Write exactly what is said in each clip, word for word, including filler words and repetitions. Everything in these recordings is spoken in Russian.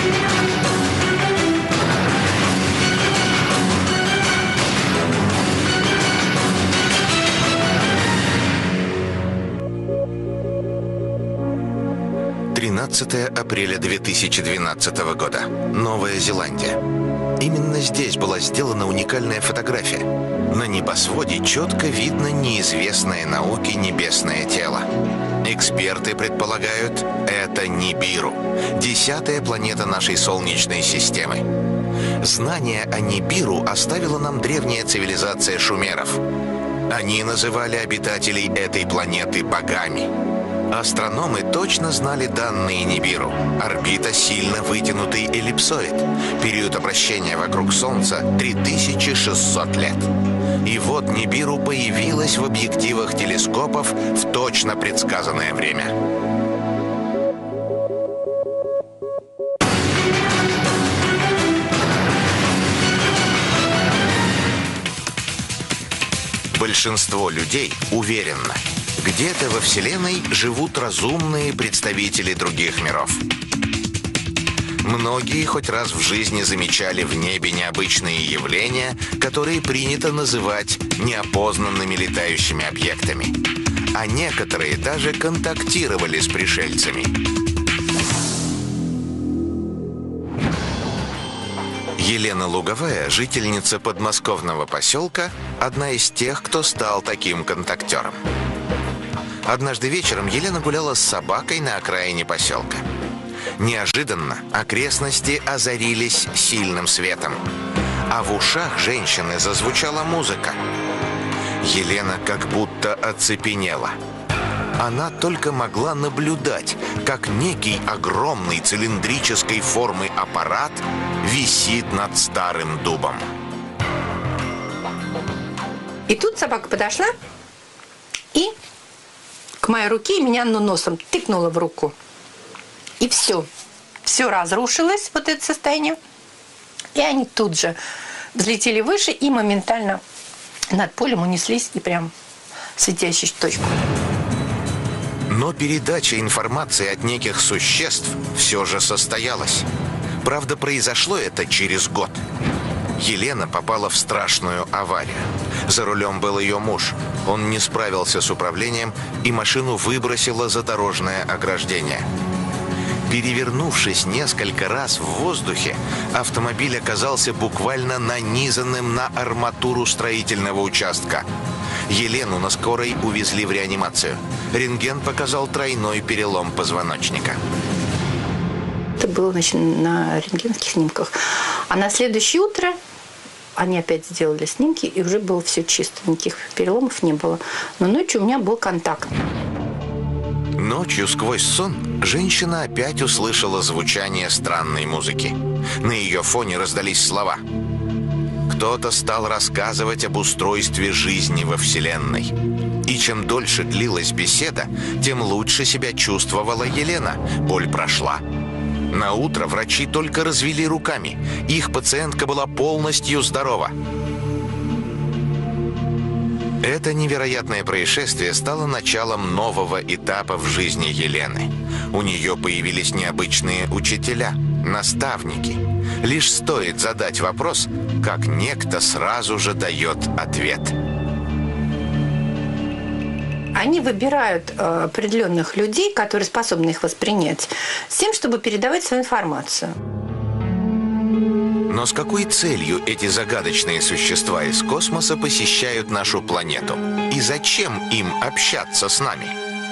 тринадцатое апреля две тысячи двенадцатого года. Новая Зеландия. Именно здесь была сделана уникальная фотография. На небосводе четко видно неизвестное науке небесное тело. Эксперты предполагают, это Нибиру, десятая планета нашей Солнечной системы. Знание о Нибиру оставила нам древняя цивилизация шумеров. Они называли обитателей этой планеты богами. Астрономы точно знали данные Нибиру. Орбита сильно вытянутый эллипсоид. Период обращения вокруг Солнца три тысячи шестьсот лет. И вот Нибиру появилась в объективах телескопов в точно предсказанное время. Большинство людей уверенно. Где-то во Вселенной живут разумные представители других миров. Многие хоть раз в жизни замечали в небе необычные явления, которые принято называть неопознанными летающими объектами. А некоторые даже контактировали с пришельцами. Елена Луговая, жительница подмосковного поселка, одна из тех, кто стал таким контактером. Однажды вечером Елена гуляла с собакой на окраине поселка. Неожиданно окрестности озарились сильным светом, а в ушах женщины зазвучала музыка. Елена как будто оцепенела. Она только могла наблюдать, как некий огромный цилиндрической формы аппарат висит над старым дубом. И тут собака подошла и к моей руке меня носом тыкнула в руку. И все. Все разрушилось, вот это состояние. И они тут же взлетели выше и моментально над полем унеслись и прям в светящую точку. Но передача информации от неких существ все же состоялась. Правда, произошло это через год. Елена попала в страшную аварию. За рулем был ее муж. Он не справился с управлением, и машину выбросило за дорожное ограждение. Перевернувшись несколько раз в воздухе, автомобиль оказался буквально нанизанным на арматуру строительного участка. Елену на скорой увезли в реанимацию. Рентген показал тройной перелом позвоночника. Это было, значит, на рентгенских снимках. А на следующее утро они опять сделали снимки, и уже было все чисто. Никаких переломов не было. Но ночью у меня был контакт. Ночью сквозь сон женщина опять услышала звучание странной музыки. На ее фоне раздались слова. Кто-то стал рассказывать об устройстве жизни во Вселенной. И чем дольше длилась беседа, тем лучше себя чувствовала Елена. Боль прошла. На утро врачи только развели руками. Их пациентка была полностью здорова. Это невероятное происшествие стало началом нового этапа в жизни Елены. У нее появились необычные учителя, наставники. Лишь стоит задать вопрос, как некто сразу же дает ответ. Они выбирают э, определенных людей, которые способны их воспринять, с тем, чтобы передавать свою информацию. Но с какой целью эти загадочные существа из космоса посещают нашу планету? И зачем им общаться с нами?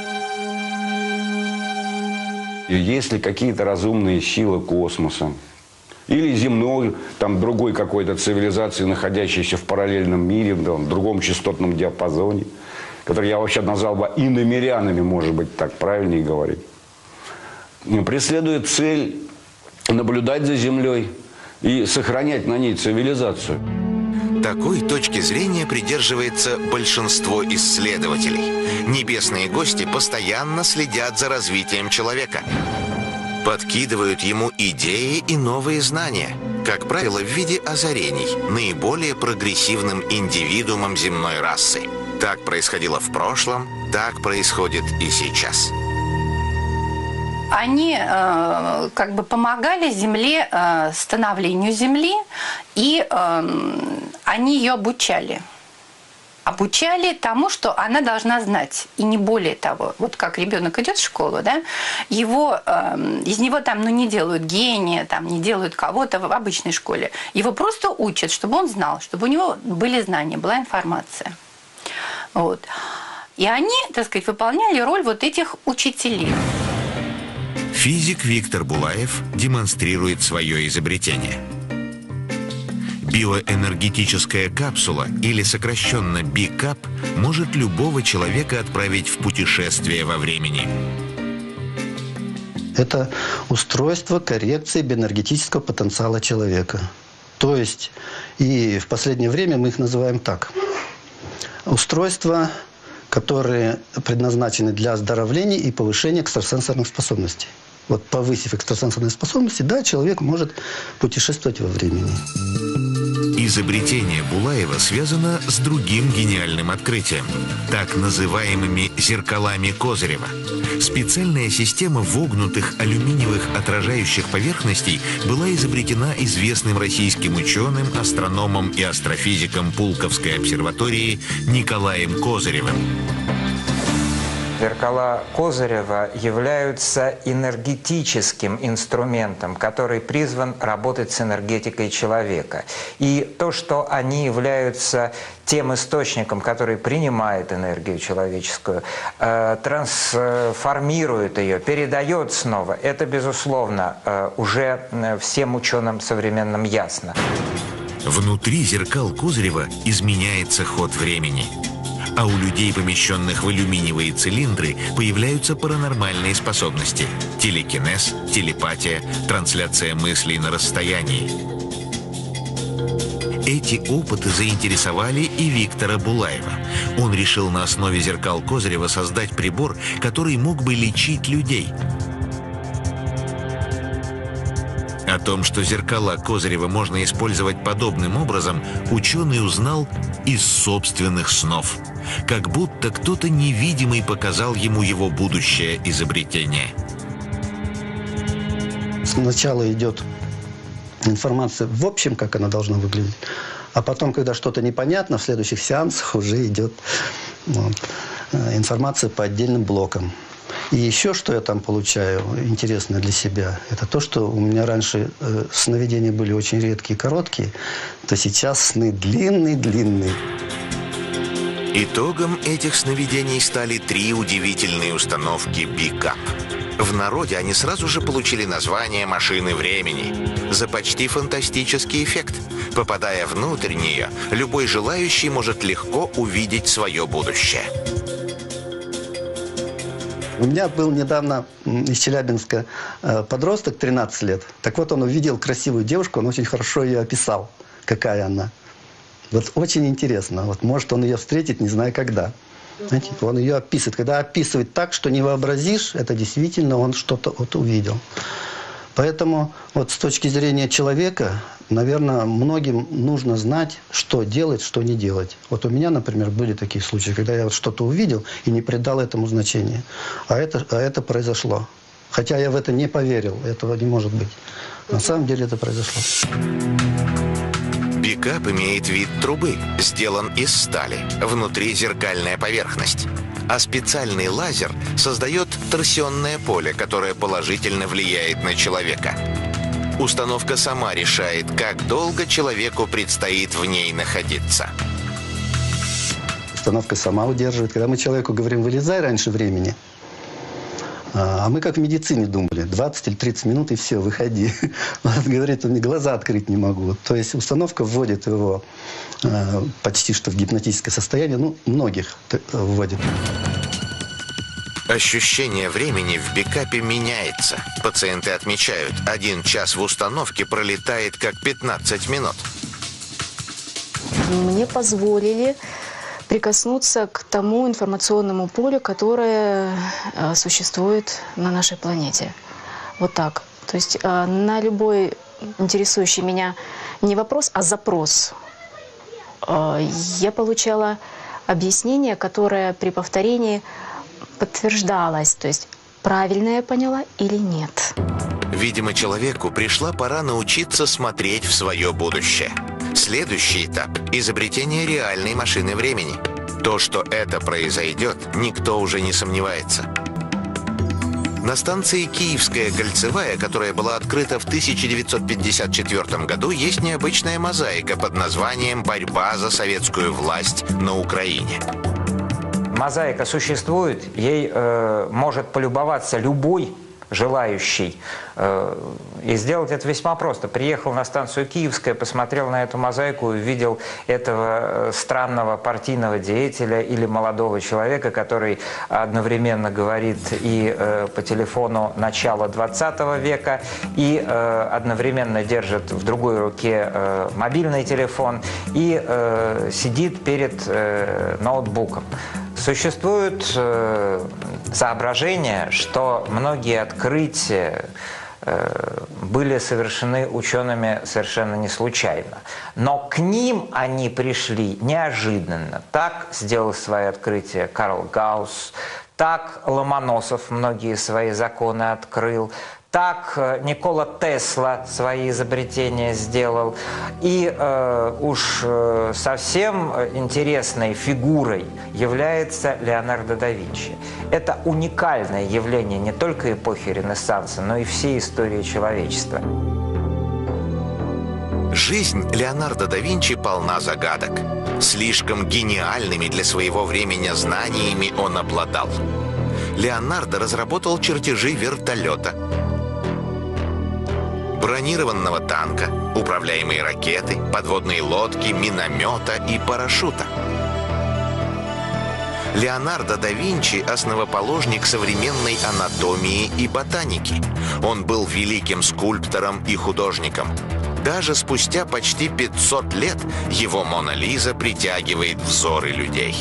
Если какие-то разумные силы космоса или земной, там другой какой-то цивилизации, находящейся в параллельном мире, в другом частотном диапазоне, который я вообще назвал бы иномерянами, может быть, так правильнее говорить, преследует цель наблюдать за Землей и сохранять на ней цивилизацию. Такой точки зрения придерживается большинство исследователей. Небесные гости постоянно следят за развитием человека. Подкидывают ему идеи и новые знания, как правило, в виде озарений наиболее прогрессивным индивидуумам земной расы. Так происходило в прошлом, так происходит и сейчас. они э, как бы помогали Земле, э, становлению Земли, и э, они ее обучали. Обучали тому, что она должна знать, и не более того. Вот как ребенок идет в школу, да, его, э, из него там ну, не делают гения, там, не делают кого-то в обычной школе. Его просто учат, чтобы он знал, чтобы у него были знания, была информация. Вот. И они, так сказать, выполняли роль вот этих учителей. Физик Виктор Булаев демонстрирует свое изобретение. Биоэнергетическая капсула, или сокращенно БиКап, может любого человека отправить в путешествие во времени. Это устройство коррекции биоэнергетического потенциала человека. То есть, и в последнее время мы их называем так. Устройства, которые предназначены для оздоровления и повышения экстрасенсорных способностей. Вот повысив экстрасенсорные способности, да, человек может путешествовать во времени. Изобретение Булаева связано с другим гениальным открытием – так называемыми зеркалами Козырева. Специальная система вогнутых алюминиевых отражающих поверхностей была изобретена известным российским ученым, астрономом и астрофизиком Пулковской обсерватории Николаем Козыревым. Зеркала Козырева являются энергетическим инструментом, который призван работать с энергетикой человека. И то, что они являются тем источником, который принимает энергию человеческую, э, трансформирует ее, передает снова, это, безусловно, э, уже всем ученым современным ясно. Внутри зеркал Козырева изменяется ход времени. А у людей, помещенных в алюминиевые цилиндры, появляются паранормальные способности – телекинез, телепатия, трансляция мыслей на расстоянии. Эти опыты заинтересовали и Виктора Булаева. Он решил на основе зеркал Козырева создать прибор, который мог бы лечить людей. О том, что зеркала Козырева можно использовать подобным образом, ученый узнал из собственных снов. Как будто кто-то невидимый показал ему его будущее изобретение. Сначала идет информация в общем, как она должна выглядеть, а потом, когда что-то непонятно, в следующих сеансах уже идет вот, информация по отдельным блокам. И еще что я там получаю интересное для себя, это то, что у меня раньше э, сновидения были очень редкие и короткие, то сейчас сны длинные-длинные. Итогом этих сновидений стали три удивительные установки БиКап. В народе они сразу же получили название «машины времени» за почти фантастический эффект. Попадая внутрь нее, любой желающий может легко увидеть свое будущее. У меня был недавно из Челябинска подросток, тринадцать лет. Так вот, он увидел красивую девушку, он очень хорошо ее описал, какая она. Вот очень интересно. Вот может он ее встретит, не знаю когда. Знаете, он ее описывает. Когда описывает так, что не вообразишь, это действительно он что-то вот увидел. Поэтому вот с точки зрения человека, наверное, многим нужно знать, что делать, что не делать. Вот у меня, например, были такие случаи, когда я вот что-то увидел и не придал этому значения. А это, а это произошло. Хотя я в это не поверил, этого не может быть. На самом деле это произошло. БиКап имеет вид трубы, сделан из стали, внутри зеркальная поверхность. А специальный лазер создает торсионное поле, которое положительно влияет на человека. Установка сама решает, как долго человеку предстоит в ней находиться. Установка сама удерживает. Когда мы человеку говорим «вылезай раньше времени», а мы как в медицине думали, двадцать или тридцать минут и все, выходи. Он говорит, он глаза открыть не могу. То есть установка вводит его э, почти что в гипнотическое состояние, ну, многих вводит. Ощущение времени в БиКапе меняется. Пациенты отмечают, один час в установке пролетает как пятнадцать минут. Мне позволили прикоснуться к тому информационному полю, которое э, существует на нашей планете. Вот так. То есть э, на любой интересующий меня не вопрос, а запрос э, я получала объяснение, которое при повторении подтверждалось. То есть правильно я поняла или нет. Видимо, человеку пришла пора научиться смотреть в свое будущее. Следующий этап – изобретение реальной машины времени. То, что это произойдет, никто уже не сомневается. На станции Киевская кольцевая, которая была открыта в тысяча девятьсот пятьдесят четвёртом году, есть необычная мозаика под названием «Борьба за советскую власть на Украине». Мозаика существует, ей э, может полюбоваться любой желающий. Э, и сделать это весьма просто. Приехал на станцию Киевская, посмотрел на эту мозаику и увидел этого странного партийного деятеля или молодого человека, который одновременно говорит и э, по телефону начала двадцатого века, и э, одновременно держит в другой руке э, мобильный телефон и э, сидит перед э, ноутбуком. Существует э, соображение, что многие открытия э, были совершены учеными совершенно не случайно. Но к ним они пришли неожиданно. Так сделал свои открытия Карл Гаусс, так Ломоносов многие свои законы открыл, так Никола Тесла свои изобретения сделал. И э, уж э, совсем интересной фигурой является Леонардо да Винчи. Это уникальное явление не только эпохи Ренессанса, но и всей истории человечества. Жизнь Леонардо да Винчи полна загадок. Слишком гениальными для своего времени знаниями он обладал. Леонардо разработал чертежи вертолета, бронированного танка, управляемые ракеты, подводные лодки, миномета и парашюта. Леонардо да Винчи – основоположник современной анатомии и ботаники. Он был великим скульптором и художником. Даже спустя почти пятьсот лет его «Мона Лиза» притягивает взоры людей.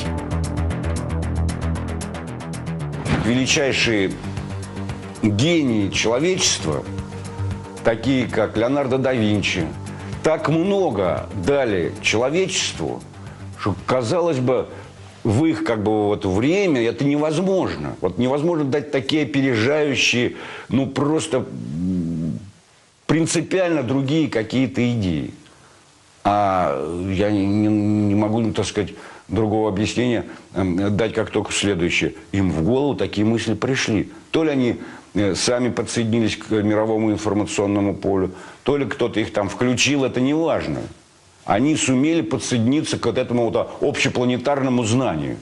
Величайшие гении человечества, такие как Леонардо да Винчи, так много дали человечеству, что, казалось бы, в их как бы вот время это невозможно. Вот невозможно дать такие опережающие, ну просто принципиально другие какие-то идеи. А я не, не могу, ну, так сказать, другого объяснения дать, как только следующее. Им в голову такие мысли пришли. То ли они сами подсоединились к мировому информационному полю, то ли кто-то их там включил, это не важно. Они сумели подсоединиться к вот этому вот общепланетарному знанию.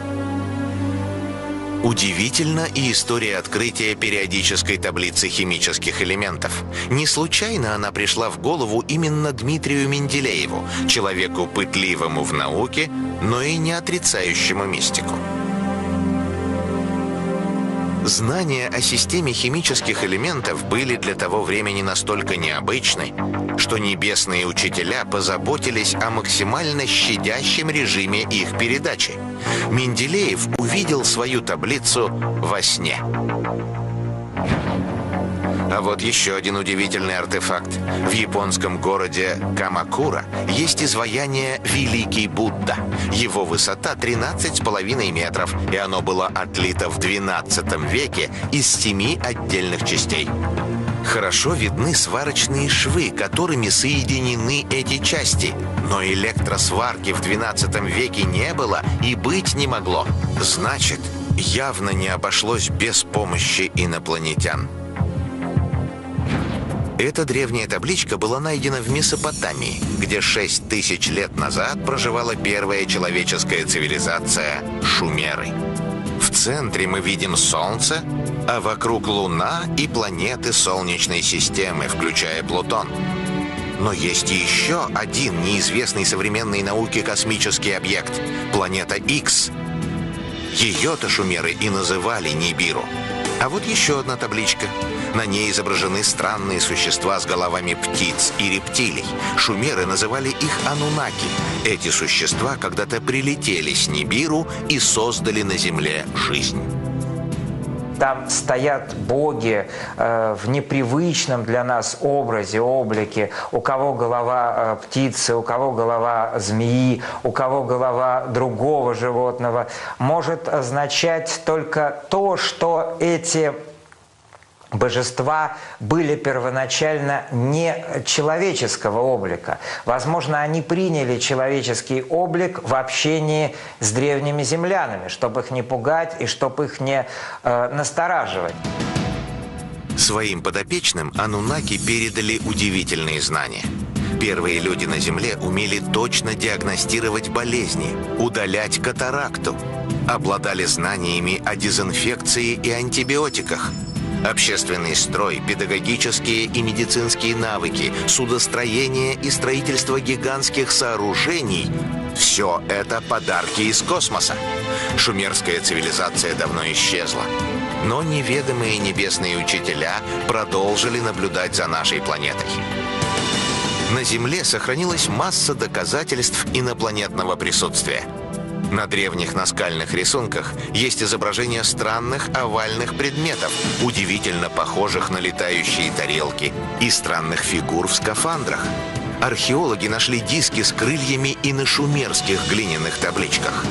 Удивительна и история открытия периодической таблицы химических элементов. Не случайно она пришла в голову именно Дмитрию Менделееву, человеку пытливому в науке, но и не отрицающему мистику. Знания о системе химических элементов были для того времени настолько необычны, что небесные учителя позаботились о максимально щадящем режиме их передачи. Менделеев увидел свою таблицу во сне. А вот еще один удивительный артефакт. В японском городе Камакура есть изваяние «Великий Будда». Его высота тринадцать с половиной метров, и оно было отлито в двенадцатом веке из семи отдельных частей. Хорошо видны сварочные швы, которыми соединены эти части. Но электросварки в двенадцатом веке не было и быть не могло. Значит, явно не обошлось без помощи инопланетян. Эта древняя табличка была найдена в Месопотамии, где шесть тысяч лет назад проживала первая человеческая цивилизация – шумеры. В центре мы видим Солнце, а вокруг Луна и планеты Солнечной системы, включая Плутон. Но есть еще один неизвестный современной науке космический объект – планета Икс. Ее-то шумеры и называли Нибиру. А вот еще одна табличка. На ней изображены странные существа с головами птиц и рептилий. Шумеры называли их анунаки. Эти существа когда-то прилетели с Нибиру и создали на Земле жизнь. Там стоят боги э, в непривычном для нас образе, облике. У кого голова э, птицы, у кого голова змеи, у кого голова другого животного. Может означать только то, что эти божества были первоначально не человеческого облика. Возможно, они приняли человеческий облик в общении с древними землянами, чтобы их не пугать и чтобы их не э, настораживать. Своим подопечным ануннаки передали удивительные знания. Первые люди на Земле умели точно диагностировать болезни, удалять катаракту, обладали знаниями о дезинфекции и антибиотиках. Общественный строй, педагогические и медицинские навыки, судостроение и строительство гигантских сооружений – все это подарки из космоса. Шумерская цивилизация давно исчезла. Но неведомые небесные учителя продолжили наблюдать за нашей планетой. На Земле сохранилась масса доказательств инопланетного присутствия. На древних наскальных рисунках есть изображения странных овальных предметов, удивительно похожих на летающие тарелки, и странных фигур в скафандрах. Археологи нашли диски с крыльями и на шумерских глиняных табличках.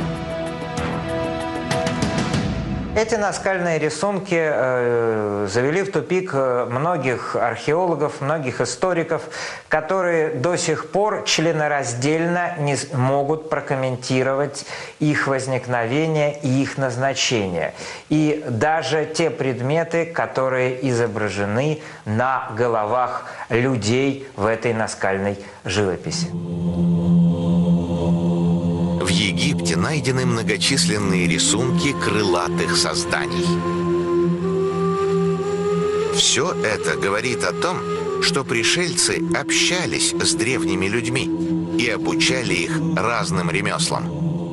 Эти наскальные рисунки э, завели в тупик многих археологов, многих историков, которые до сих пор членораздельно не могут прокомментировать их возникновение и их назначение. И даже те предметы, которые изображены на головах людей в этой наскальной живописи. В Египте найдены многочисленные рисунки крылатых созданий. Все это говорит о том, что пришельцы общались с древними людьми и обучали их разным ремеслам.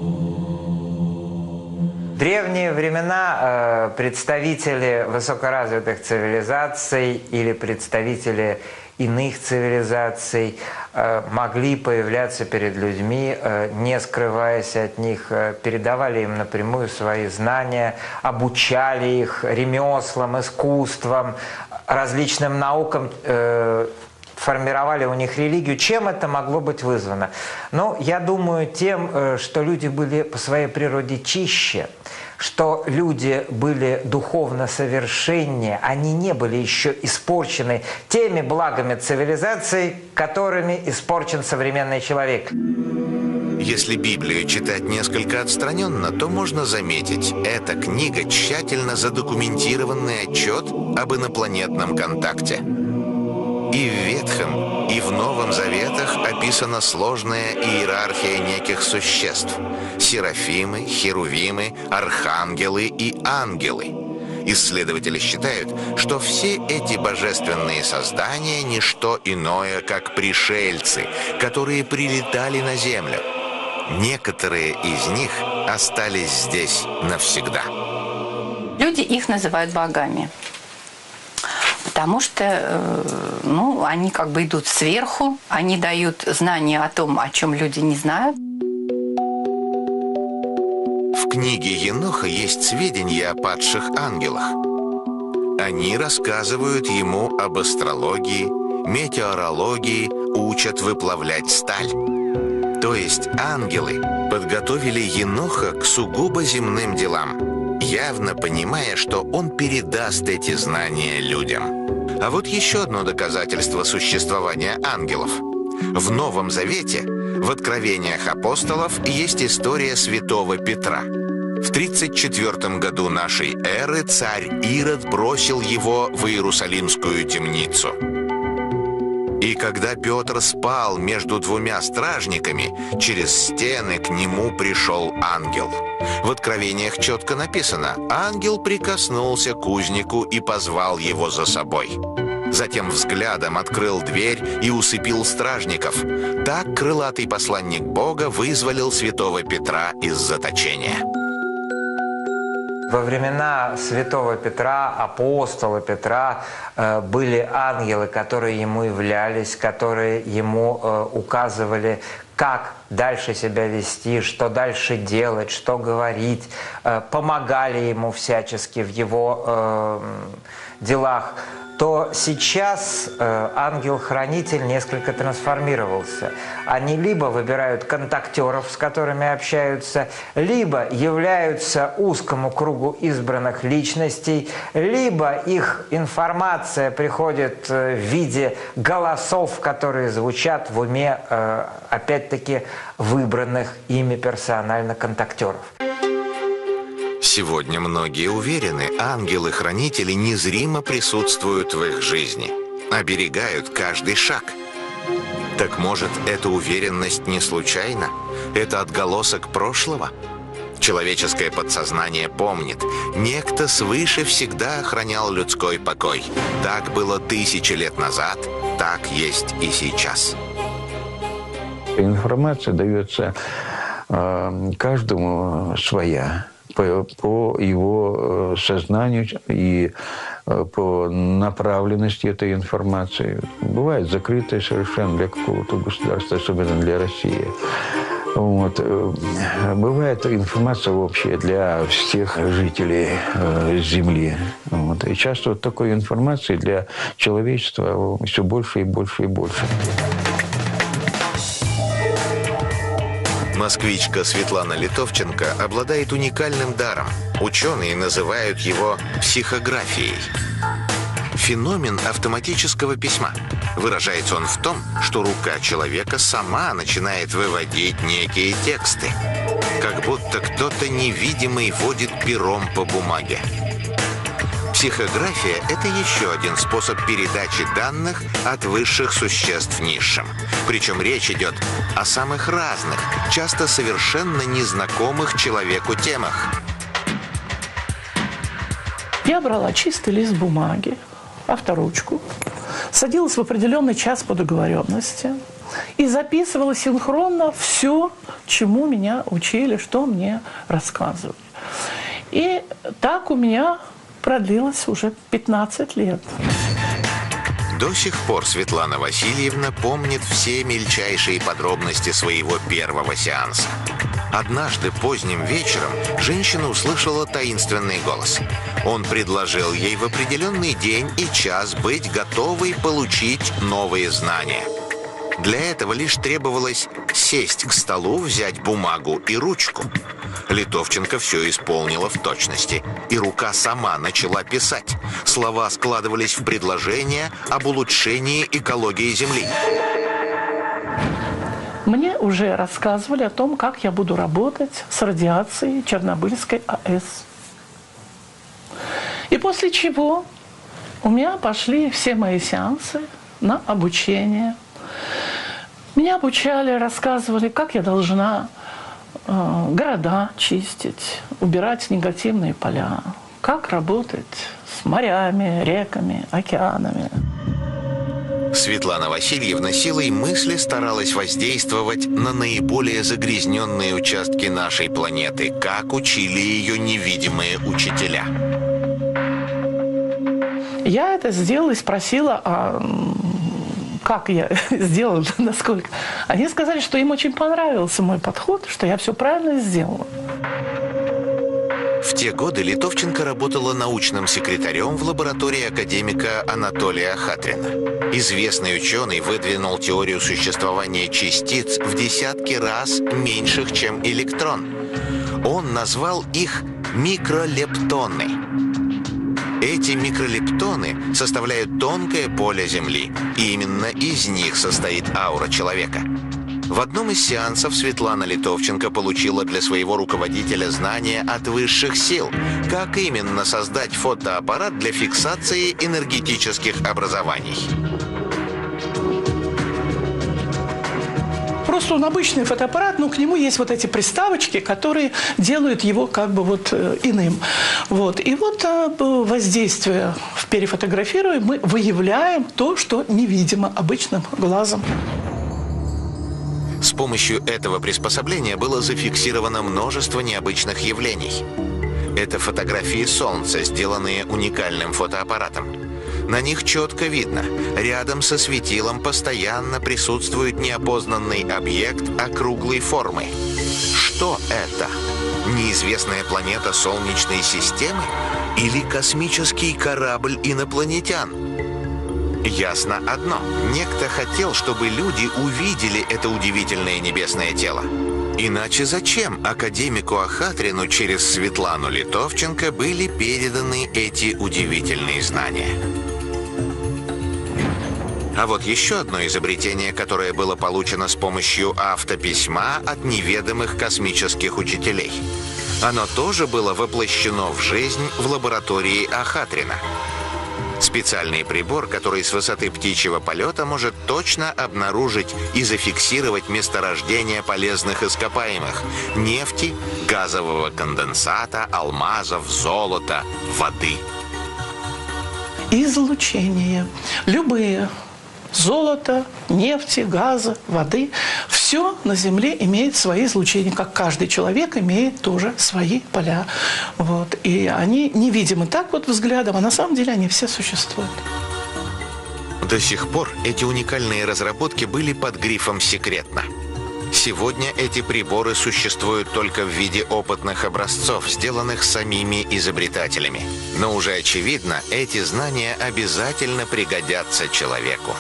В древние времена э, представители высокоразвитых цивилизаций или представители иных цивилизаций э, могли появляться перед людьми, э, не скрываясь от них, э, передавали им напрямую свои знания, обучали их ремеслам, искусствам, различным наукам, э, формировали у них религию. Чем это могло быть вызвано? Ну, я думаю, тем, э, что люди были по своей природе чище, что люди были духовно совершеннее, они не были еще испорчены теми благами цивилизации, которыми испорчен современный человек. Если Библию читать несколько отстраненно, то можно заметить, эта книга тщательно задокументированный отчет об инопланетном контакте. И в Ветхом, и в Новом Заветах описана сложная иерархия неких существ – серафимы, херувимы, архангелы и ангелы. Исследователи считают, что все эти божественные создания – не что иное, как пришельцы, которые прилетали на Землю. Некоторые из них остались здесь навсегда. Люди их называют богами. Потому что ну, они как бы идут сверху, они дают знания о том, о чем люди не знают. В книге Еноха есть сведения о падших ангелах. Они рассказывают ему об астрологии, метеорологии, учат выплавлять сталь. То есть ангелы подготовили Еноха к сугубо земным делам, явно понимая, что он передаст эти знания людям. А вот еще одно доказательство существования ангелов. В Новом Завете, в Откровениях апостолов, есть история святого Петра. В тридцать четвёртом году нашей эры царь Ирод бросил его в Иерусалимскую темницу. И когда Петр спал между двумя стражниками, через стены к нему пришел ангел. В Откровениях четко написано: ангел прикоснулся к узнику и позвал его за собой. Затем взглядом открыл дверь и усыпил стражников. Так крылатый посланник Бога вызволил святого Петра из заточения. Во времена святого Петра, апостола Петра, э, были ангелы, которые ему являлись, которые ему э, указывали, как дальше себя вести, что дальше делать, что говорить, помогали ему всячески в его э, делах, то сейчас э, ангел-хранитель несколько трансформировался. Они либо выбирают контактеров, с которыми общаются, либо являются узкому кругу избранных личностей, либо их информация приходит э, в виде голосов, которые звучат в уме, э, опять-таки, выбранных ими персонально контактеров. Сегодня многие уверены, ангелы-хранители незримо присутствуют в их жизни, оберегают каждый шаг. Так может, эта уверенность не случайна? Это отголосок прошлого? Человеческое подсознание помнит, некто свыше всегда охранял людской покой. Так было тысячи лет назад, так есть и сейчас. Информация дается э, каждому своя. По, по его сознанию и по направленности этой информации. Бывает закрытая совершенно для какого-то государства, особенно для России. Вот. Бывает информация общая для всех жителей Земли. Вот. И часто вот такой информации для человечества все больше и больше и больше. Москвичка Светлана Литовченко обладает уникальным даром. Ученые называют его психографией. Феномен автоматического письма. Выражается он в том, что рука человека сама начинает выводить некие тексты. Как будто кто-то невидимый водит пером по бумаге. Психография – это еще один способ передачи данных от высших существ низшим. Причем речь идет о самых разных, часто совершенно незнакомых человеку темах. Я брала чистый лист бумаги, авторучку, садилась в определенный час по договоренности и записывала синхронно все, чему меня учили, что мне рассказывали. И так у меня продлилось уже пятнадцать лет. До сих пор Светлана Васильевна помнит все мельчайшие подробности своего первого сеанса. Однажды поздним вечером женщина услышала таинственный голос. Он предложил ей в определенный день и час быть готовой получить новые знания. Для этого лишь требовалось сесть к столу, взять бумагу и ручку. Литовченко все исполнила в точности, и рука сама начала писать. Слова складывались в предложения об улучшении экологии Земли. Мне уже рассказывали о том, как я буду работать с радиацией Чернобыльской АЭС. И после чего у меня пошли все мои сеансы на обучение. Меня обучали, рассказывали, как я должна э, города чистить, убирать негативные поля, как работать с морями, реками, океанами. Светлана Васильевна силой мысли старалась воздействовать на наиболее загрязненные участки нашей планеты, как учили ее невидимые учителя. Я это сделала и спросила, а как я сделала, насколько. Они сказали, что им очень понравился мой подход, что я все правильно сделала. В те годы Литовченко работала научным секретарем в лаборатории академика Анатолия Хатрина. Известный ученый выдвинул теорию существования частиц в десятки раз меньших, чем электрон. Он назвал их микролептоны. Эти микролептоны составляют тонкое поле Земли, и именно из них состоит аура человека. В одном из сеансов Светлана Литовченко получила для своего руководителя знания от высших сил, как именно создать фотоаппарат для фиксации энергетических образований. Просто он обычный фотоаппарат, но к нему есть вот эти приставочки, которые делают его как бы вот иным. Вот. И вот воздействие в перефотографируем, мы выявляем то, что невидимо обычным глазом. С помощью этого приспособления было зафиксировано множество необычных явлений. Это фотографии Солнца, сделанные уникальным фотоаппаратом. На них четко видно, рядом со светилом постоянно присутствует неопознанный объект округлой формы. Что это? Неизвестная планета Солнечной системы или космический корабль инопланетян? Ясно одно. Некто хотел, чтобы люди увидели это удивительное небесное тело. Иначе зачем академику Ахатрину через Светлану Литовченко были переданы эти удивительные знания? А вот еще одно изобретение, которое было получено с помощью автописьма от неведомых космических учителей. Оно тоже было воплощено в жизнь в лаборатории Ахатрина. Специальный прибор, который с высоты птичьего полета может точно обнаружить и зафиксировать месторождение полезных ископаемых – нефти, газового конденсата, алмазов, золота, воды. Излучение. Любые. Золото, нефти, газа, воды. Все на Земле имеет свои излучения, как каждый человек имеет тоже свои поля. Вот. И они невидимы так вот взглядом, а на самом деле они все существуют. До сих пор эти уникальные разработки были под грифом «секретно». Сегодня эти приборы существуют только в виде опытных образцов, сделанных самими изобретателями. Но уже очевидно, эти знания обязательно пригодятся человеку.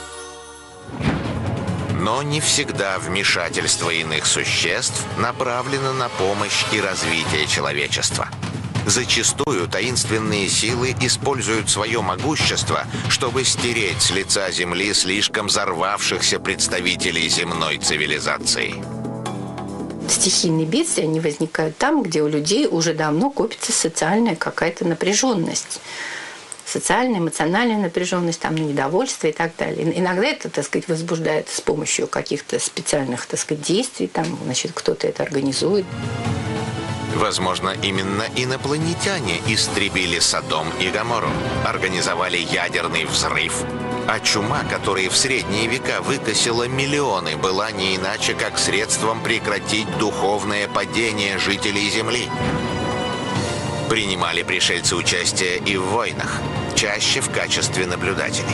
Но не всегда вмешательство иных существ направлено на помощь и развитие человечества. Зачастую таинственные силы используют свое могущество, чтобы стереть с лица Земли слишком взорвавшихся представителей земной цивилизации. Стихийные бедствия, они возникают там, где у людей уже давно копится социальная какая-то напряженность. Социальная, эмоциональная напряженность, там, недовольство и так далее. Иногда это, так сказать, возбуждается с помощью каких-то специальных, так сказать, действий, там, значит, кто-то это организует. Возможно, именно инопланетяне истребили Содом и Гоморру, организовали ядерный взрыв. А чума, которая в средние века выкосила миллионы, была не иначе, как средством прекратить духовное падение жителей Земли. Принимали пришельцы участие и в войнах, чаще в качестве наблюдателей.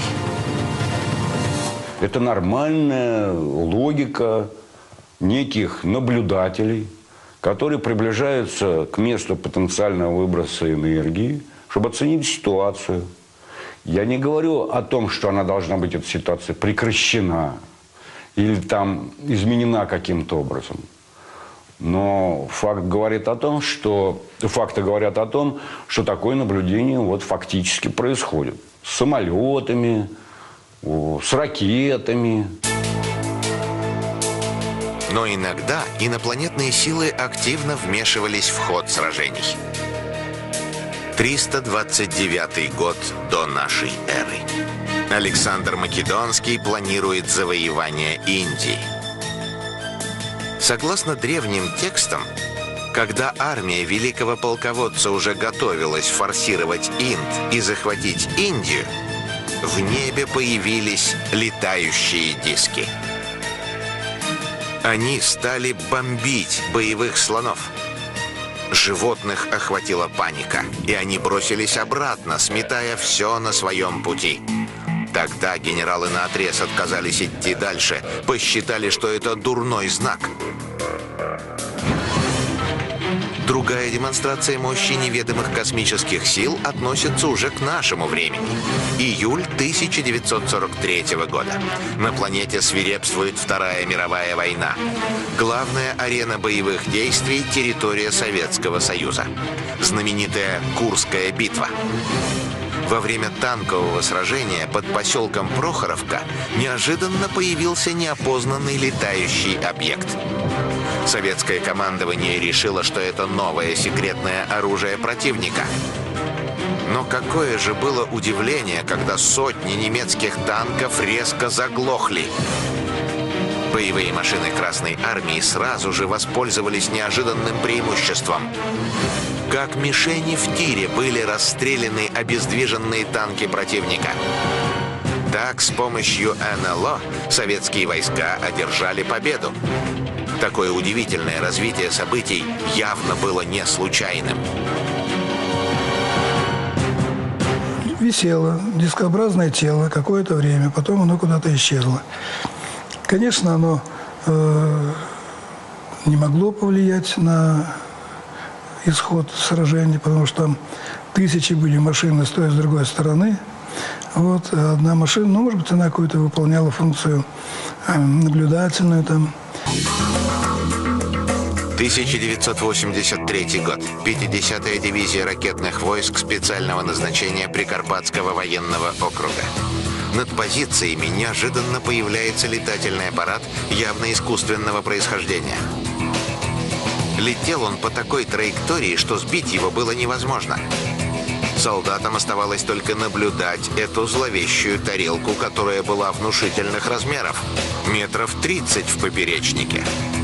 Это нормальная логика неких наблюдателей, которые приближаются к месту потенциального выброса энергии, чтобы оценить ситуацию. Я не говорю о том, что она должна быть, эта ситуация, прекращена или там изменена каким-то образом. Но факт говорит о том, что, факты говорят о том, что такое наблюдение вот фактически происходит. С самолетами, с ракетами. Но иногда инопланетные силы активно вмешивались в ход сражений. триста двадцать девятый год до нашей эры. Александр Македонский планирует завоевание Индии. Согласно древним текстам, когда армия великого полководца уже готовилась форсировать Инд и захватить Индию, в небе появились летающие диски. Они стали бомбить боевых слонов. Животных охватила паника, и они бросились обратно, сметая все на своем пути. Тогда генералы наотрез отказались идти дальше, посчитали, что это дурной знак. Другая демонстрация мощи неведомых космических сил относится уже к нашему времени. Июль тысяча девятьсот сорок третьего года. На планете свирепствует Вторая мировая война. Главная арена боевых действий – территория Советского Союза. Знаменитая Курская битва. Во время танкового сражения под поселком Прохоровка неожиданно появился неопознанный летающий объект. Советское командование решило, что это новое секретное оружие противника. Но какое же было удивление, когда сотни немецких танков резко заглохли. Боевые машины Красной Армии сразу же воспользовались неожиданным преимуществом. Как мишени в тире были расстреляны обездвиженные танки противника. Так, с помощью эн эл о советские войска одержали победу. Такое удивительное развитие событий явно было не случайным. висело дискообразное тело какое-то время, потом оно куда-то исчезло. Конечно, оно э, не могло повлиять на исход сражений, потому что там тысячи были машин с той и с другой стороны. Вот, одна машина, ну, может быть, она какую-то выполняла функцию э, наблюдательную там. тысяча девятьсот восемьдесят третий год. пятидесятая дивизия ракетных войск специального назначения Прикарпатского военного округа. Над позициями неожиданно появляется летательный аппарат явно искусственного происхождения. Летел он по такой траектории, что сбить его было невозможно. Солдатам оставалось только наблюдать эту зловещую тарелку, которая была внушительных размеров. Метров тридцать в поперечнике.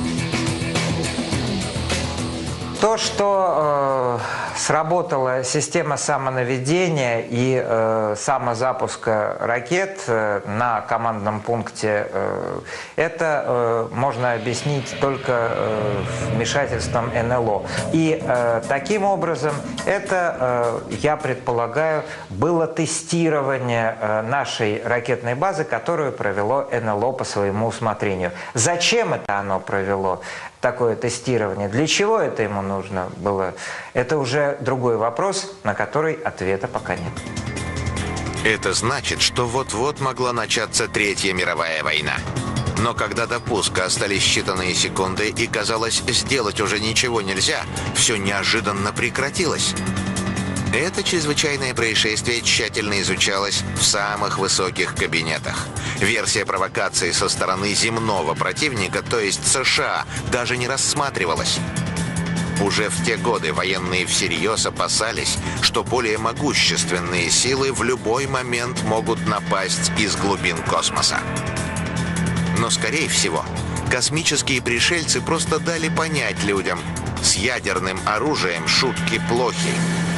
То, что э, сработала система самонаведения и э, самозапуска ракет э, на командном пункте, э, это э, можно объяснить только э, вмешательством эн эл о. И э, таким образом это, э, я предполагаю, было тестирование э, нашей ракетной базы, которую провело эн эл о по своему усмотрению. Зачем это оно провело? Такое тестирование. Для чего это ему нужно было? Это уже другой вопрос, на который ответа пока нет. Это значит, что вот-вот могла начаться Третья мировая война. Но когда до пуска остались считанные секунды и казалось, сделать уже ничего нельзя, все неожиданно прекратилось. Это чрезвычайное происшествие тщательно изучалось в самых высоких кабинетах. Версия провокации со стороны земного противника, то есть США, даже не рассматривалась. Уже в те годы военные всерьез опасались, что более могущественные силы в любой момент могут напасть из глубин космоса. Но, скорее всего, космические пришельцы просто дали понять людям, с ядерным оружием шутки плохи.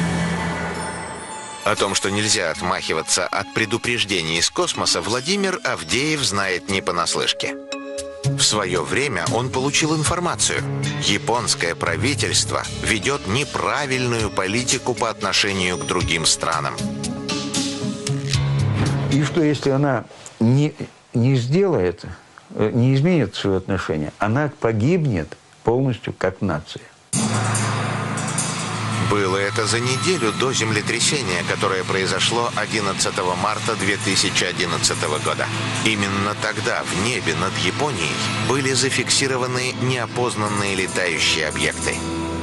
О том, что нельзя отмахиваться от предупреждений из космоса, Владимир Авдеев знает не понаслышке. В свое время он получил информацию. Японское правительство ведет неправильную политику по отношению к другим странам. И что, если она не, не сделает, не изменит свое отношение, она погибнет полностью как нация. Было это за неделю до землетрясения, которое произошло одиннадцатого марта две тысячи одиннадцатого года. Именно тогда в небе над Японией были зафиксированы неопознанные летающие объекты.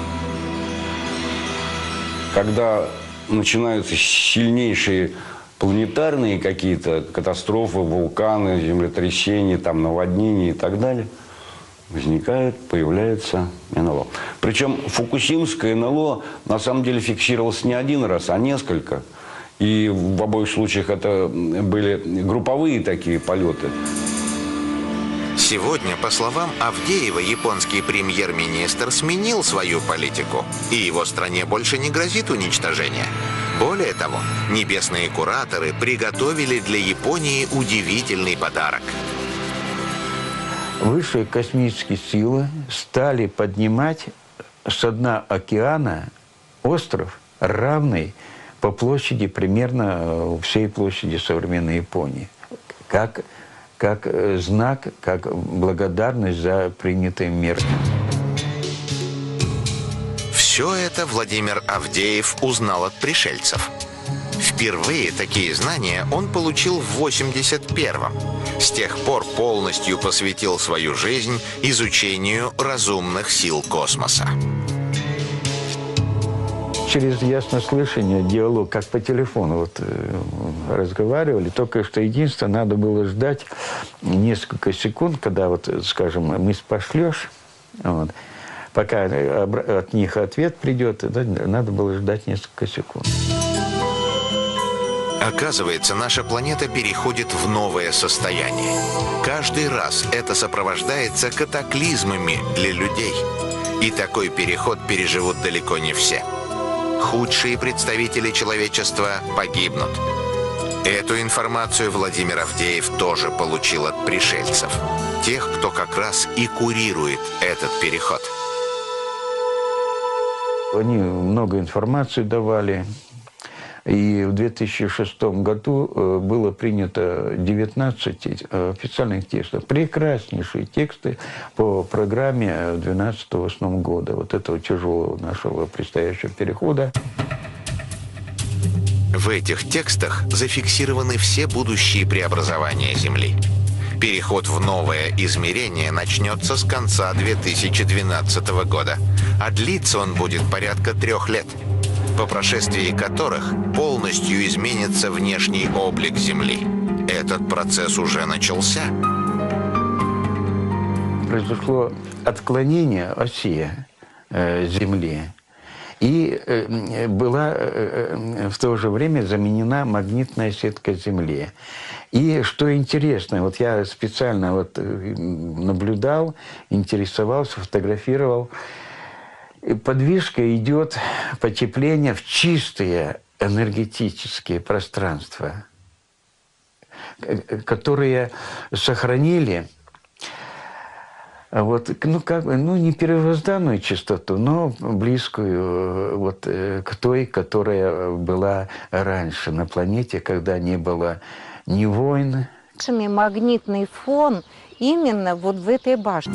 Когда начинаются сильнейшие планетарные какие-то катастрофы, вулканы, землетрясения, там, наводнения и так далее, возникает, появляется эн эл о. Причем фукусимское эн эл о на самом деле фиксировалось не один раз, а несколько. И в обоих случаях это были групповые такие полеты. Сегодня, по словам Авдеева, японский премьер-министр сменил свою политику, и его стране больше не грозит уничтожение. Более того, небесные кураторы приготовили для Японии удивительный подарок. Высшие космические силы стали поднимать со дна океана остров, равный по площади примерно всей площади современной Японии. Как, как знак, как благодарность за принятые меры. Все это Владимир Авдеев узнал от пришельцев. Впервые такие знания он получил в восемьдесят первом. С тех пор полностью посвятил свою жизнь изучению разумных сил космоса. Через яснослышание, диалог, как по телефону вот, разговаривали, только что единственное, надо было ждать несколько секунд, когда, вот, скажем, мысль пошлешь, вот, пока от них ответ придет, да, надо было ждать несколько секунд. Оказывается, наша планета переходит в новое состояние. Каждый раз это сопровождается катаклизмами для людей. И такой переход переживут далеко не все. Худшие представители человечества погибнут. Эту информацию Владимир Авдеев тоже получил от пришельцев. Тех, кто как раз и курирует этот переход. Они много информации давали. И в две тысячи шестом году было принято девятнадцать официальных текстов. Прекраснейшие тексты по программе двенадцатого восьмого года. Вот этого тяжелого нашего предстоящего перехода. В этих текстах зафиксированы все будущие преобразования Земли. Переход в новое измерение начнется с конца две тысячи двенадцатого года, а длиться он будет порядка трех лет, по прошествии которых полностью изменится внешний облик Земли. Этот процесс уже начался. Произошло отклонение оси э, Земли. И э, была э, в то же время заменена магнитная сетка Земли. И что интересно, вот я специально вот наблюдал, интересовался, фотографировал. Подвижка идет, потепление в чистые энергетические пространства, которые сохранили вот, ну, как бы, ну, не первозданную частоту, но близкую вот, к той, которая была раньше на планете, когда не было ни войн. Магнитный фон именно вот в этой башне.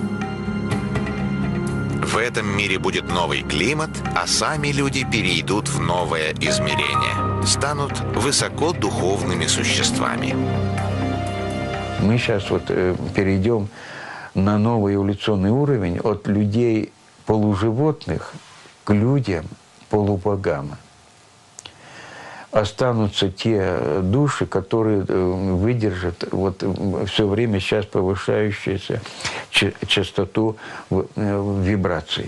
В этом мире будет новый климат, а сами люди перейдут в новое измерение, станут высокодуховными существами. Мы сейчас вот э, перейдем на новый эволюционный уровень от людей полуживотных к людям полубогам. Останутся те души, которые выдержат вот все время сейчас повышающуюся частоту вибраций.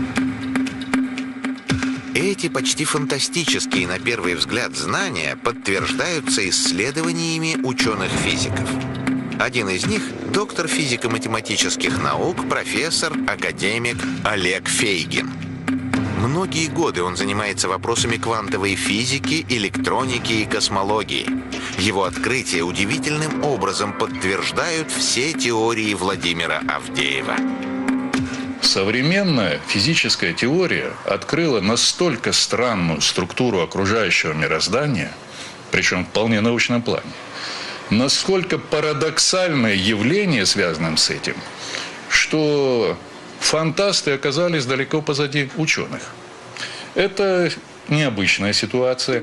Эти почти фантастические на первый взгляд знания подтверждаются исследованиями ученых-физиков. Один из них – доктор физико-математических наук, профессор, академик Олег Фейгин. Многие годы он занимается вопросами квантовой физики, электроники и космологии. Его открытия удивительным образом подтверждают все теории Владимира Авдеева. Современная физическая теория открыла настолько странную структуру окружающего мироздания, причем в вполне научном плане, насколько парадоксальное явление, связанное с этим, что фантасты оказались далеко позади ученых. Это необычная ситуация.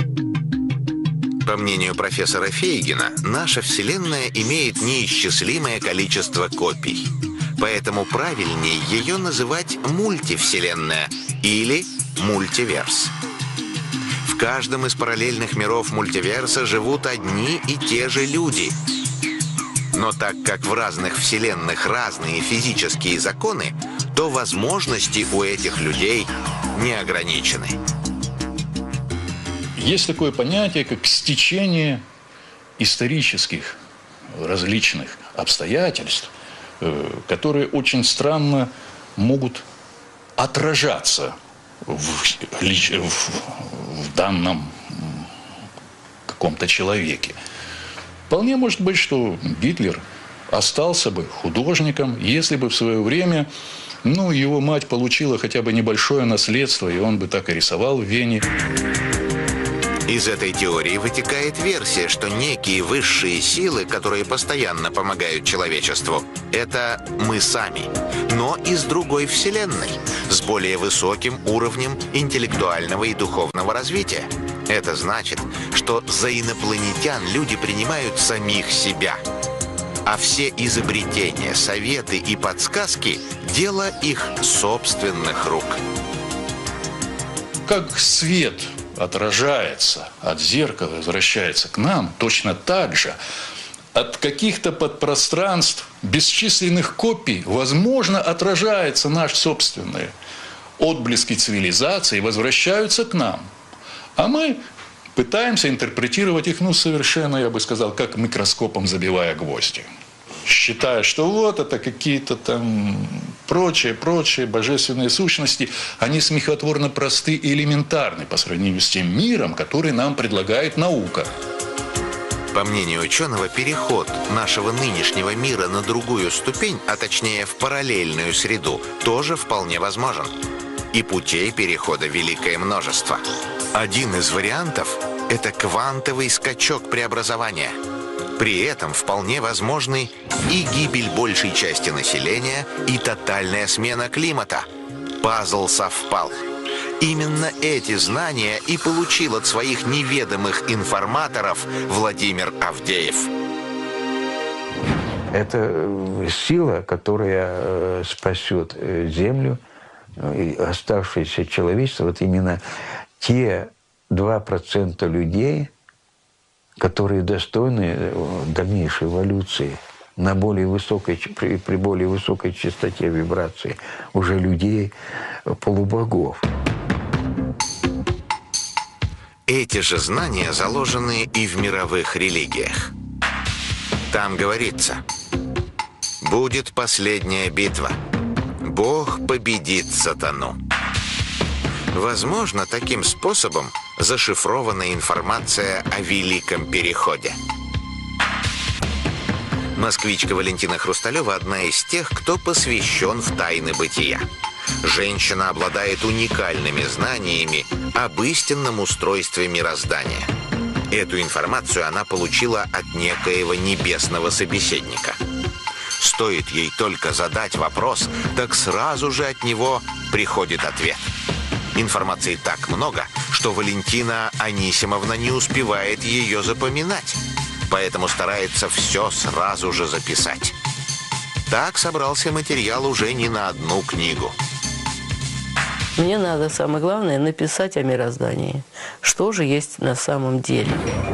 По мнению профессора Фейгина, наша Вселенная имеет неисчислимое количество копий. Поэтому правильнее ее называть мультивселенная или мультиверс. В каждом из параллельных миров мультиверса живут одни и те же люди. Но так как в разных вселенных разные физические законы, то возможности у этих людей не ограничены. Есть такое понятие, как стечение исторических различных обстоятельств, которые очень странно могут отражаться в, в, в данном каком-то человеке. Вполне может быть, что Гитлер остался бы художником, если бы в свое время, ну, его мать получила хотя бы небольшое наследство, и он бы так и рисовал в Вене. Из этой теории вытекает версия, что некие высшие силы, которые постоянно помогают человечеству, это мы сами, но из другой вселенной, с более высоким уровнем интеллектуального и духовного развития. Это значит, что за инопланетян люди принимают самих себя, а все изобретения, советы и подсказки – дело их собственных рук. Как свет отражается от зеркала, возвращается к нам, точно так же от каких-то подпространств, бесчисленных копий, возможно, отражается наш собственный. Отблески цивилизации возвращаются к нам, а мы пытаемся интерпретировать их, ну, совершенно, я бы сказал, как микроскопом забивая гвозди. Считая, что вот это какие-то там прочие, прочие божественные сущности, они смехотворно просты и элементарны по сравнению с тем миром, который нам предлагает наука. По мнению ученого, переход нашего нынешнего мира на другую ступень, а точнее в параллельную среду, тоже вполне возможен. И путей перехода великое множество. Один из вариантов – это квантовый скачок преобразования. При этом вполне возможны и гибель большей части населения, и тотальная смена климата. Пазл совпал. Именно эти знания и получил от своих неведомых информаторов Владимир Авдеев. Это сила, которая спасет Землю и оставшееся человечество. Вот именно те два процента людей, которые достойны дальнейшей эволюции на более высокой, при, при более высокой частоте вибрации, уже людей полубогов. Эти же знания заложены и в мировых религиях. Там говорится: «Будет последняя битва. Бог победит сатану». Возможно, таким способом зашифрована информация о Великом Переходе. Москвичка Валентина Хрусталева одна из тех, кто посвящен в тайны бытия. Женщина обладает уникальными знаниями об истинном устройстве мироздания. Эту информацию она получила от некоего небесного собеседника. Стоит ей только задать вопрос, так сразу же от него приходит ответ. Информации так много, что Валентина Анисимовна не успевает ее запоминать, поэтому старается все сразу же записать. Так собрался материал уже не на одну книгу. Мне надо, самое главное, написать о мироздании. Что же есть на самом деле?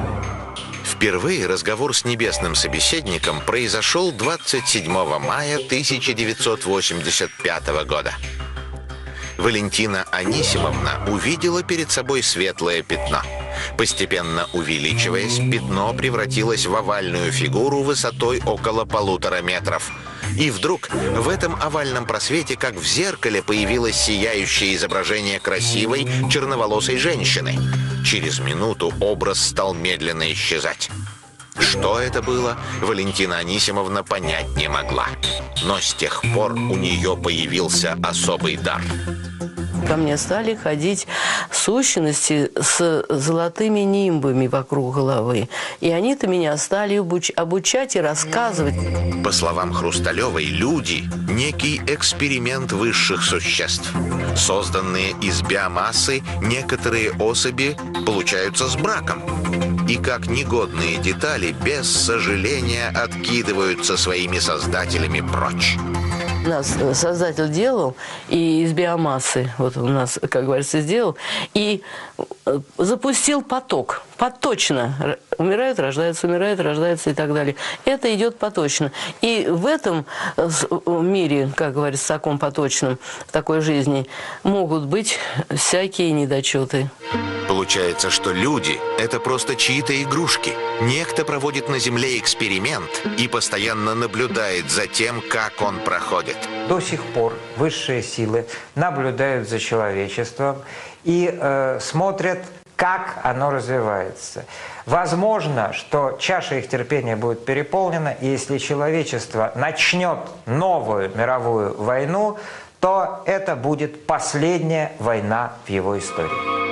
Впервые разговор с небесным собеседником произошел двадцать седьмого мая тысяча девятьсот восемьдесят пятого года. Валентина Анисимовна увидела перед собой светлое пятно. Постепенно увеличиваясь, пятно превратилось в овальную фигуру высотой около полутора метров. И вдруг в этом овальном просвете, как в зеркале, появилось сияющее изображение красивой черноволосой женщины. Через минуту образ стал медленно исчезать. Что это было, Валентина Анисимовна понять не могла. Но с тех пор у нее появился особый дар. Ко мне стали ходить сущности с золотыми нимбами вокруг головы. И они-то меня стали обуч- обучать и рассказывать. По словам Хрусталевой, люди – некий эксперимент высших существ. Созданные из биомассы, некоторые особи получаются с браком. И как негодные детали без сожаления откидываются своими создателями прочь. Нас создатель делал и из биомассы, вот у нас, как говорится, сделал, и запустил поток, поточно. Умирают, рождаются, умирают, рождаются и так далее. Это идет поточно. И в этом мире, как говорится, таком поточном, в такой жизни, могут быть всякие недочеты. Получается, что люди – это просто чьи-то игрушки. Некто проводит на Земле эксперимент и постоянно наблюдает за тем, как он проходит. До сих пор высшие силы наблюдают за человечеством и э, смотрят, как оно развивается. Возможно, что чаша их терпения будет переполнена, и если человечество начнет новую мировую войну, то это будет последняя война в его истории.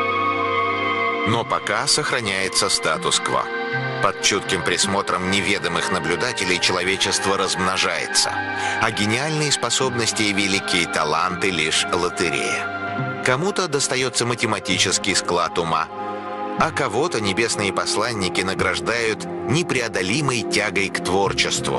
Но пока сохраняется статус-кво. Под чутким присмотром неведомых наблюдателей человечество размножается, а гениальные способности и великие таланты лишь лотерея. Кому-то достается математический склад ума, а кого-то небесные посланники награждают непреодолимой тягой к творчеству.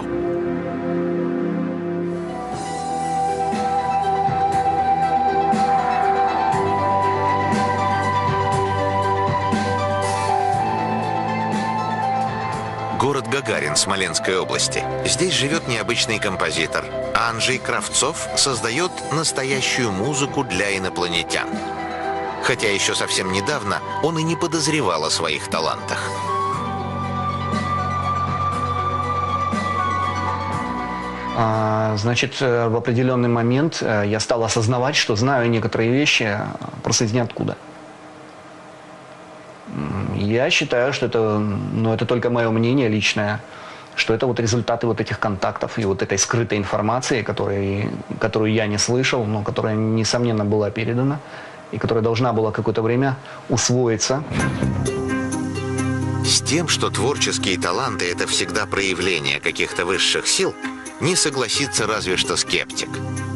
Город Гагарин Смоленской области. Здесь живет необычный композитор. Анджей Кравцов создает настоящую музыку для инопланетян. Хотя еще совсем недавно он и не подозревал о своих талантах. Значит, в определенный момент я стал осознавать, что знаю некоторые вещи просто из ниоткуда. Я считаю, что это, ну, это только мое мнение личное, что это вот результаты вот этих контактов и вот этой скрытой информации, которой, которую я не слышал, но которая, несомненно, была передана. и которая должна была какое-то время усвоиться. С тем, что творческие таланты – это всегда проявление каких-то высших сил, не согласится разве что скептик.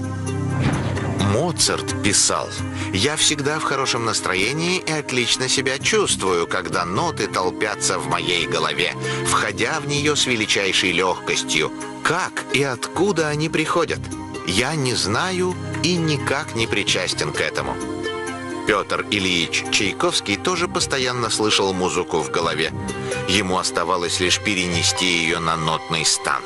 Моцарт писал: «Я всегда в хорошем настроении и отлично себя чувствую, когда ноты толпятся в моей голове, входя в нее с величайшей легкостью. Как и откуда они приходят? Я не знаю и никак не причастен к этому». Петр Ильич Чайковский тоже постоянно слышал музыку в голове. Ему оставалось лишь перенести ее на нотный стан.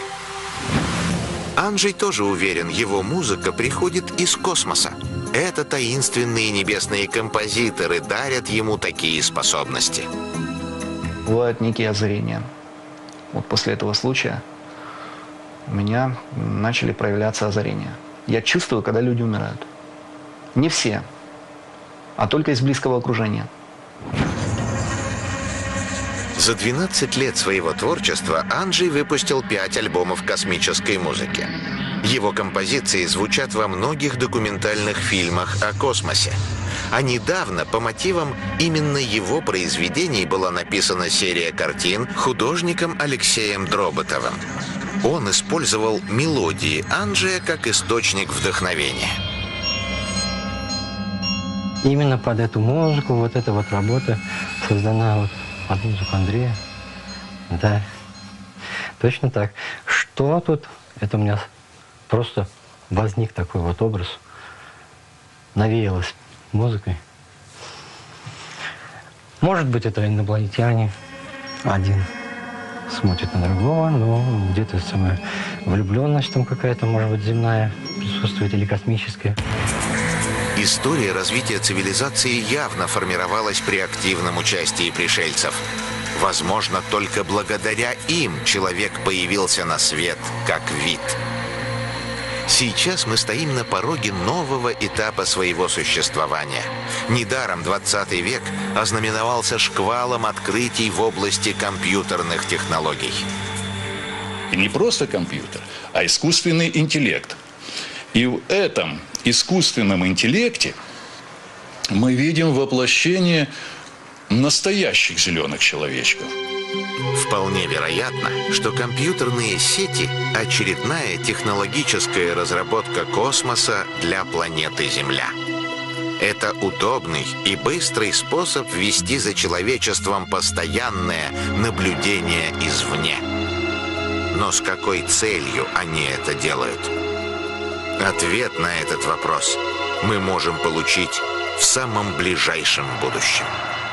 Анджей тоже уверен, его музыка приходит из космоса. Это таинственные небесные композиторы дарят ему такие способности. Бывают некие озарения. Вот после этого случая у меня начали проявляться озарения. Я чувствую, когда люди умирают. Не все, а только из близкого окружения. За двенадцать лет своего творчества Анджей выпустил пять альбомов космической музыки. Его композиции звучат во многих документальных фильмах о космосе. А недавно по мотивам именно его произведений была написана серия картин художником Алексеем Дроботовым. Он использовал мелодии Анджея как источник вдохновения. Именно под эту музыку вот эта вот работа создана вот под музыку Андрея. Да, точно так. Что тут? Это у меня просто возник такой вот образ. Навеялось музыкой. Может быть, это инопланетяне. Один смотрит на другого, но где-то самая влюбленность там какая-то, может быть, земная присутствует или космическая. История развития цивилизации явно формировалась при активном участии пришельцев. Возможно, только благодаря им человек появился на свет как вид. Сейчас мы стоим на пороге нового этапа своего существования. Недаром двадцатый век ознаменовался шквалом открытий в области компьютерных технологий. И не просто компьютер, а искусственный интеллект. И в этом искусственном интеллекте мы видим воплощение настоящих зеленых человечков. Вполне вероятно, что компьютерные сети – очередная технологическая разработка космоса для планеты Земля. Это удобный и быстрый способ вести за человечеством постоянное наблюдение извне. Но с какой целью они это делают? Ответ на этот вопрос мы можем получить в самом ближайшем будущем.